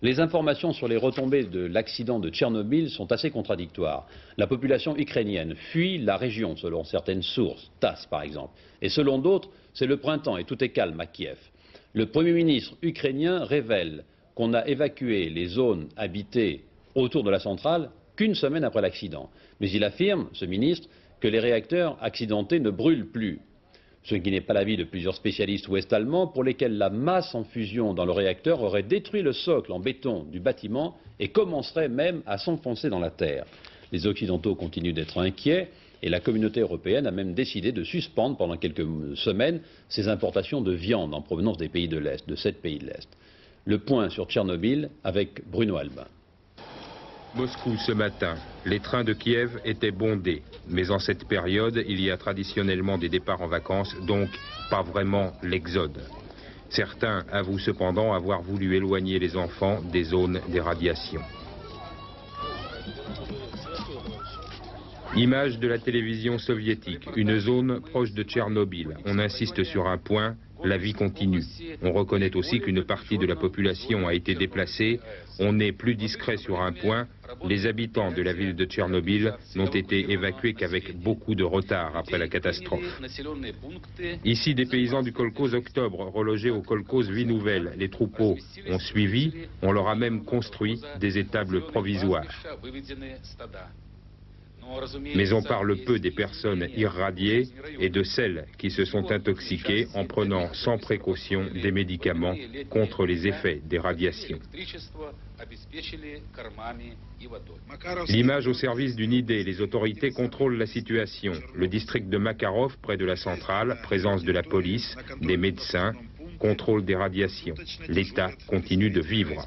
Les informations sur les retombées de l'accident de Tchernobyl sont assez contradictoires. La population ukrainienne fuit la région selon certaines sources, TASS par exemple, et selon d'autres, c'est le printemps et tout est calme à Kiev. Le Premier ministre ukrainien révèle qu'on a évacué les zones habitées autour de la centrale qu'une semaine après l'accident. Mais il affirme, ce ministre, que les réacteurs accidentés ne brûlent plus. Ce qui n'est pas l'avis de plusieurs spécialistes ouest-allemands pour lesquels la masse en fusion dans le réacteur aurait détruit le socle en béton du bâtiment et commencerait même à s'enfoncer dans la terre. Les Occidentaux continuent d'être inquiets et la communauté européenne a même décidé de suspendre pendant quelques semaines ses importations de viande en provenance des pays de l'Est, de 7 pays de l'Est. Le point sur Tchernobyl avec Bruno Albin. Moscou ce matin. Les trains de Kiev étaient bondés. Mais en cette période, il y a traditionnellement des départs en vacances, donc pas vraiment l'exode. Certains avouent cependant avoir voulu éloigner les enfants des zones des radiations. Image de la télévision soviétique, une zone proche de Tchernobyl. On insiste sur un point, la vie continue. On reconnaît aussi qu'une partie de la population a été déplacée. On est plus discret sur un point, les habitants de la ville de Tchernobyl n'ont été évacués qu'avec beaucoup de retard après la catastrophe. Ici, des paysans du kolkhoz Octobre relogés au kolkhoz Vie Nouvelle. Les troupeaux ont suivi, on leur a même construit des étables provisoires. Mais on parle peu des personnes irradiées et de celles qui se sont intoxiquées en prenant sans précaution des médicaments contre les effets des radiations. L'image au service d'une idée, les autorités contrôlent la situation. Le district de Makarov, près de la centrale, présence de la police, des médecins, contrôle des radiations. L'État continue de vivre.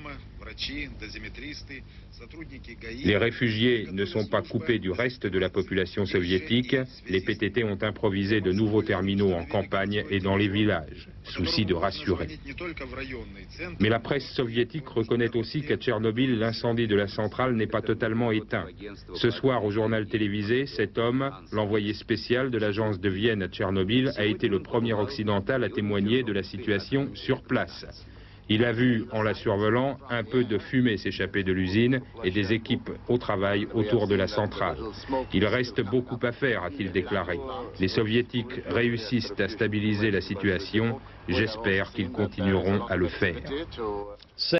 Les réfugiés ne sont pas coupés du reste de la population soviétique. Les PTT ont improvisé de nouveaux terminaux en campagne et dans les villages. Souci de rassurer. Mais la presse soviétique reconnaît aussi qu'à Tchernobyl, l'incendie de la centrale n'est pas totalement éteint. Ce soir, au journal télévisé, cet homme, l'envoyé spécial de l'agence de Vienne à Tchernobyl, a été le premier occidental à témoigner de la situation sur place. Il a vu, en la survolant, un peu de fumée s'échapper de l'usine et des équipes au travail autour de la centrale. Il reste beaucoup à faire, a-t-il déclaré. Les soviétiques réussissent à stabiliser la situation. J'espère qu'ils continueront à le faire.